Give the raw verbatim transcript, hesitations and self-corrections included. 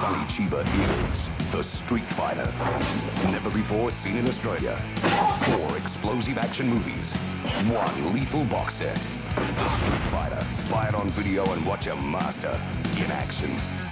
Sonny Chiba is the Street Fighter. Never before seen in Australia. Four explosive action movies. One lethal box set. The Street Fighter. Buy it on video and watch a master in action.